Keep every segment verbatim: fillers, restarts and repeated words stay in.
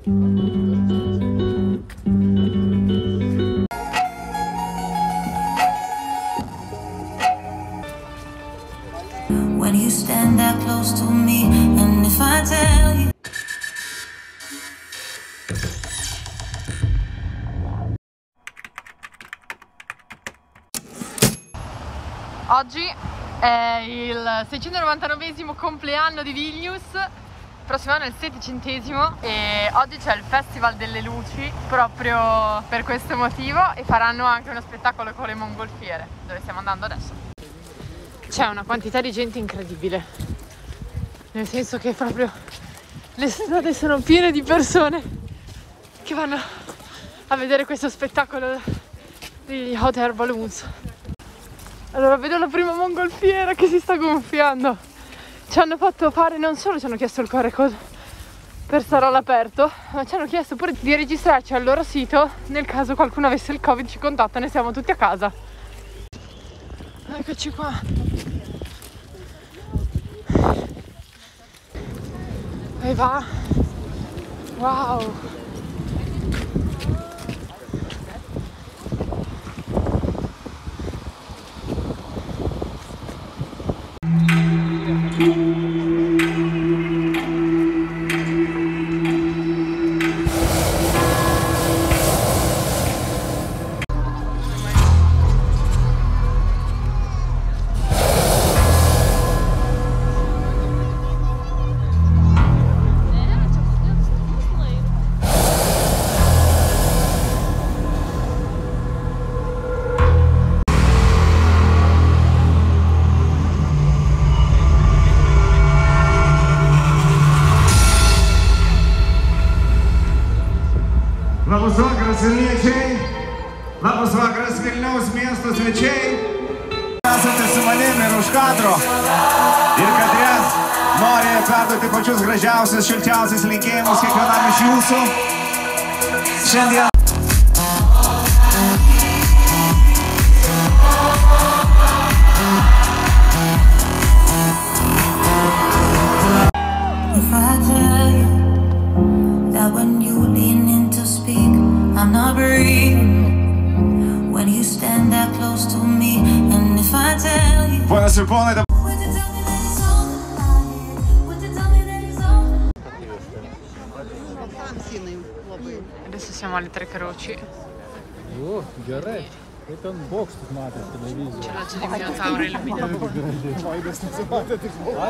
When you stand that close to me, and if I tell you. Oggi è il seicentonovantanovesimo compleanno di Vilnius, il prossimo anno è il settecentesimo e oggi c'è il Festival delle Luci proprio per questo motivo e faranno anche uno spettacolo con le mongolfiere, dove stiamo andando adesso. C'è una quantità di gente incredibile, nel senso che proprio le strade sono piene di persone che vanno a vedere questo spettacolo di hot air balloons. Allora vedo la prima mongolfiera che si sta gonfiando. Ci hanno fatto fare, non solo ci hanno chiesto il QR code per stare all'aperto, ma ci hanno chiesto pure di registrarci al loro sito nel caso qualcuno avesse il Covid, ci contattano e siamo tutti a casa. Eccoci qua. E va. Wow. Labas vakaras Vilniečiai, labas vakaras Vilniaus miesto svečiai. Esate su manimi ir už kadro. Ir kadre nori perduoti pačius gražiausius, šilčiausius linkėjimus kiekvienam iš jūsų. Šiandien. If I tell you that when you lean in to speak, I'm not breathing. When you stand that close to me, and if I tell you. Buonasera, buona. Adesso siamo alle Tre Croci. О, gerai. Kaip ten bokštus matęs televizijoje. C'è la G di Minotauro illuminato. Vaidas nesimatė tik bokštus.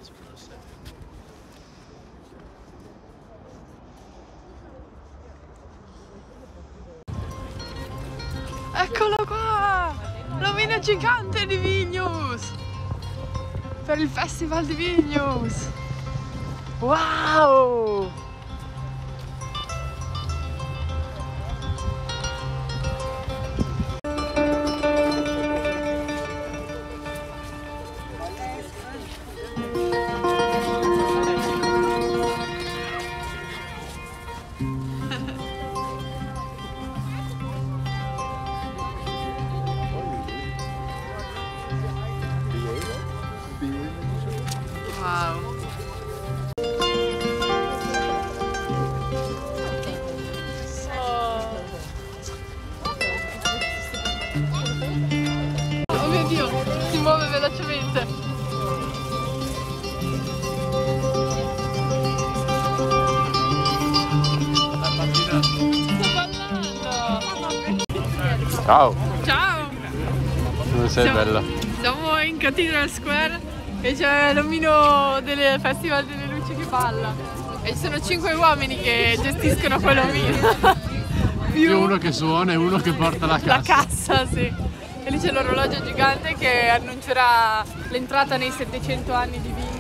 Eccolo qua! L'omino gigante di Vilnius! Per il Festival di Vilnius! Wow! Wow! Oh mio Dio, si muove velocemente! Sto ballando! Ciao! Ciao! Dove sei, Siamo- bella? Siamo in Cathedral Square e c'è l'omino del Festival delle Luci che balla e ci sono cinque uomini che gestiscono quell'omino Più uno che suona e uno che porta la la cassa. cassa, sì. E lì c'è l'orologio gigante che annuncerà l'entrata nei settecento anni di Vilnius.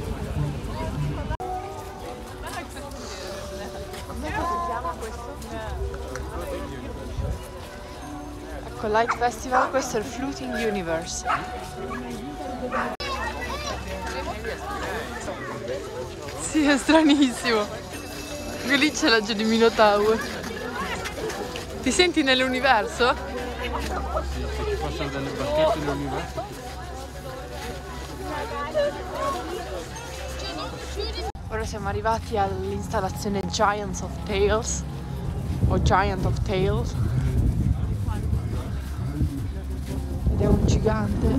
Ecco, Light Festival, questo è il Floating Universe. Sì, è stranissimo. E lì c'è la G di Minotauro. Ti senti nell'universo? Sì, se ci fossero delle bacchette nell'universo. Ora siamo arrivati all'installazione Giants of Tales o Giant of Tales ed è un gigante.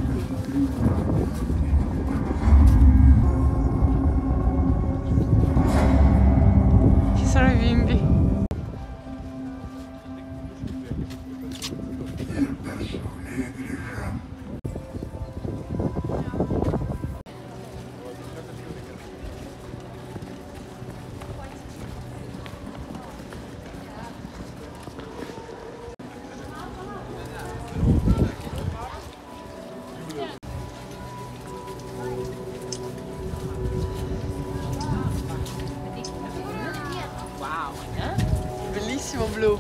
Ci sono i bimbi. Bellissimo blu.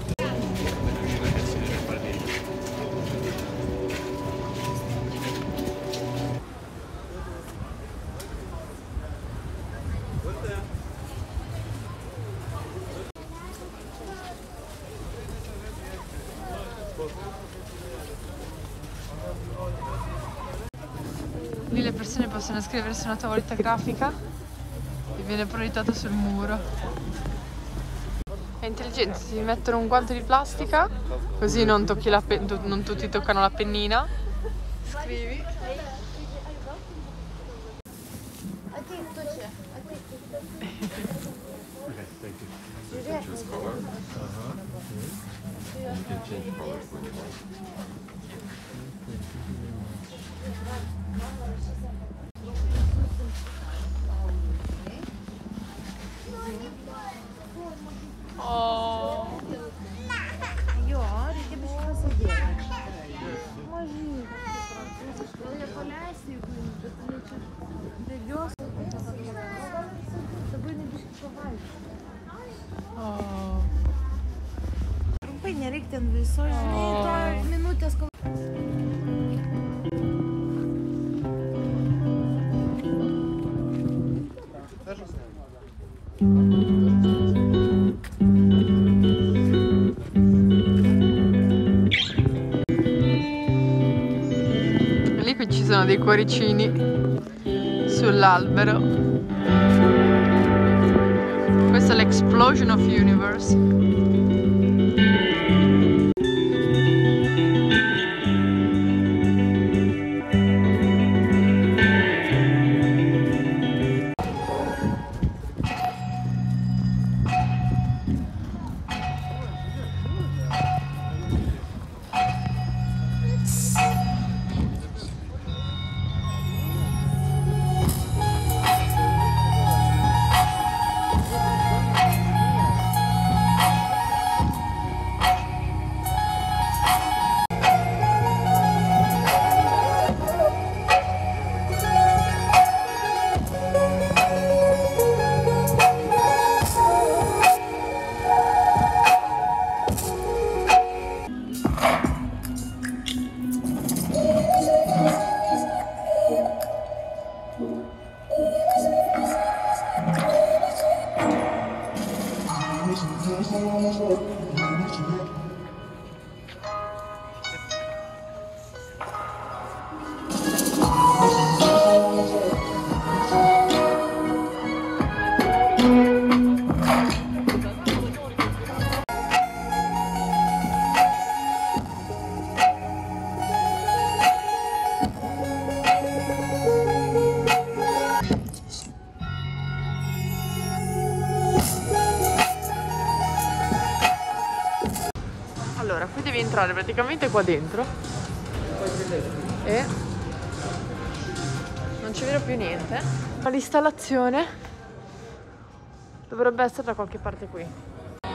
Lì le persone possono iscriversi a una tavoletta grafica e viene proiettato sul muro. È intelligente, si mettono un guanto di plastica così non, tocchi la non tutti toccano la pennina. Scrivi. Oh. Jo, reikia biškai pasėdėti. Mažytė. Reikia paleisti, bet jie čia bėgios. Dabar nebiškai pavalgyti. Oh. Trumpai nereikia ten viso, žinai, to minutės. Lì qui ci sono dei cuoricini sull'albero. Questa è l'Explosion of Universe. Allora, qui devi entrare praticamente qua dentro e non ci vedo più niente. Ma l'installazione dovrebbe essere da qualche parte qui.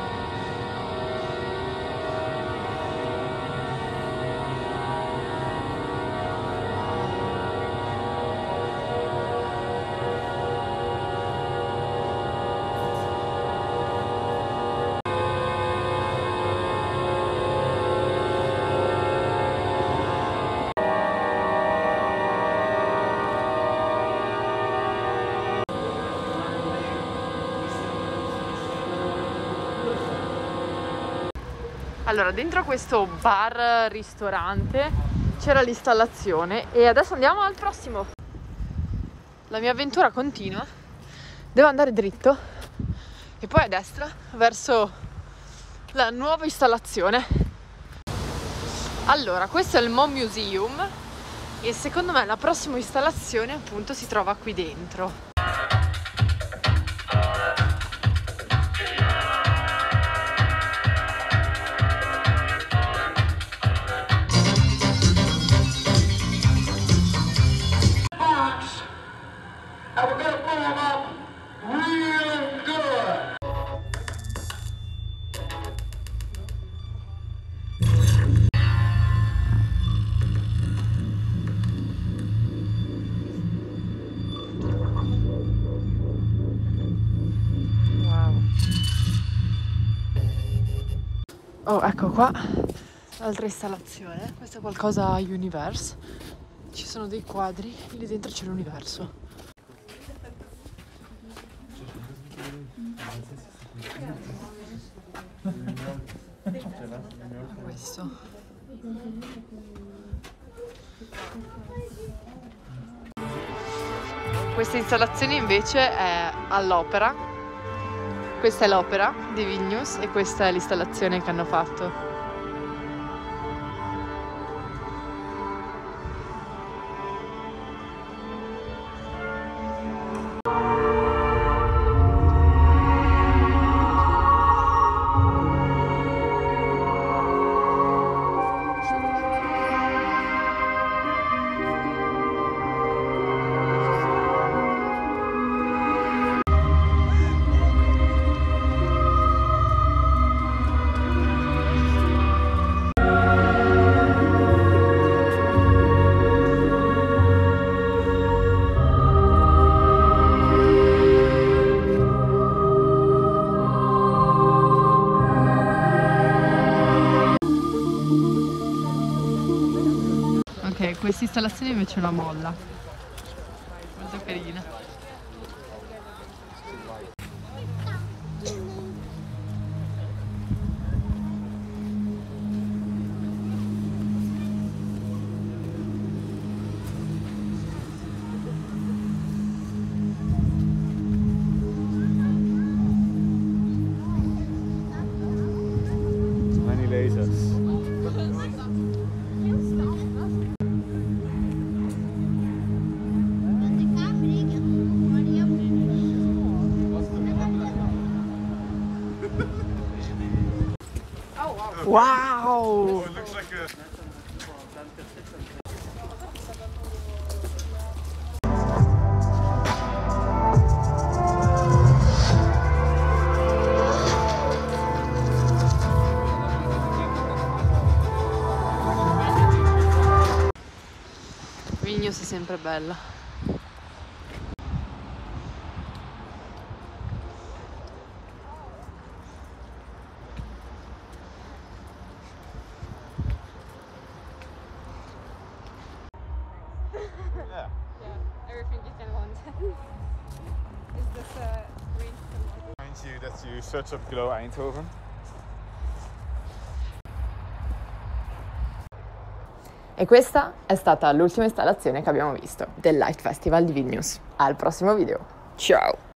Allora, dentro questo bar ristorante c'era l'installazione e adesso andiamo al prossimo. La mia avventura continua Devo andare dritto e poi a destra verso la nuova installazione. Allora, questo è il Mo Museum e secondo me la prossima installazione appunto si trova qui dentro. Oh, ecco qua, l'altra installazione. Questa è qualcosa a Universe. Ci sono dei quadri e lì dentro c'è l'universo. Questo. Questa installazione invece è all'Opera. Questa è l'Opera di Vilnius e questa è l'installazione che hanno fatto. Ok, questa installazione invece è una molla, molto carina. Many lasers. Wow! It looks like a... Vilnius è sempre bella. Yeah. Yeah, everything you can want. Is this a green symbol? Reminds you that you search up below Eindhoven. E questa è stata l'ultima installazione che abbiamo visto del Light Festival di Vilnius. Al prossimo video. Ciao!